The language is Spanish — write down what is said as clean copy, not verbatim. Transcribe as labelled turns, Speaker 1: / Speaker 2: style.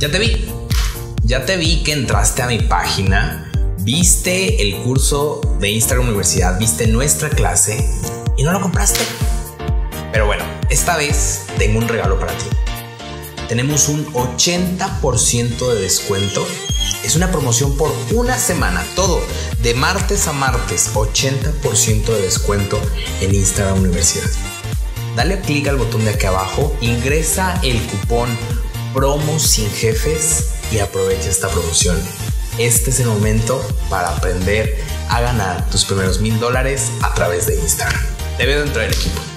Speaker 1: Ya te vi que entraste a mi página, viste el curso de Instagram Universidad, viste nuestra clase y no lo compraste. Pero bueno, esta vez tengo un regalo para ti. Tenemos un 80% de descuento. Es una promoción por una semana, todo de martes a martes, 80% de descuento en Instagram Universidad. Dale clic al botón de aquí abajo, ingresa el cupón Promo Sin Jefes y aprovecha esta promoción. Este es el momento para aprender a ganar tus primeros $1000 a través de Instagram. Te veo dentro del equipo.